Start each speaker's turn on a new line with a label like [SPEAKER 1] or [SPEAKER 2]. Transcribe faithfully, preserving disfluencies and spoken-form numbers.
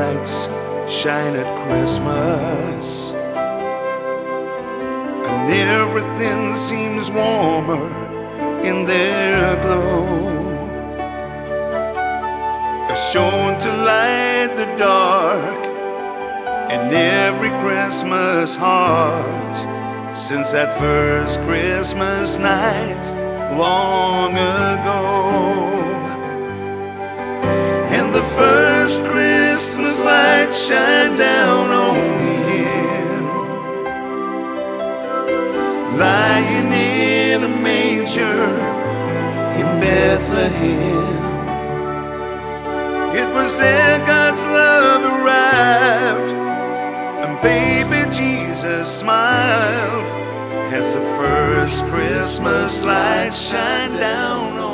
[SPEAKER 1] lights shine at Christmas, and everything seems warmer in their glow. They're shown to light the dark in every Christmas heart since that first Christmas night long ago. And the first Christmas light shine down on him, lying in a manger in Bethlehem. It was there God's love arrived, and baby Jesus smiled as the first Christmas light shine down on